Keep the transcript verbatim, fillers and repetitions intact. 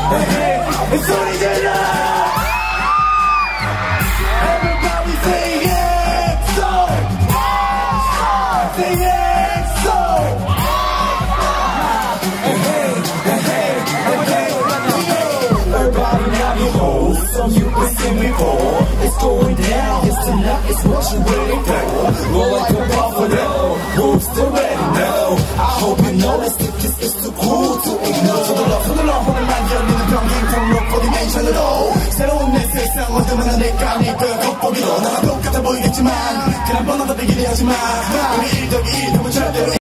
소리 질러. Everybody say EXO. Say EXO. Everybody now you hold, so you can see me fall. It's going down, it's tonight, it's what you waiting for. Roll like a buffalo, who's still ready now? I hope you notice that this is too cool to ignore. 서둘러 서둘러 오늘만 열리는 병행 통로 for dimension으로 새로운 내 세상 어쩌면 내가 아닐까 겉보기로 나가 똑같아 보이겠지만 그냥 번호도 비기려 하지마 우리 일 더하기 일 하면 절대로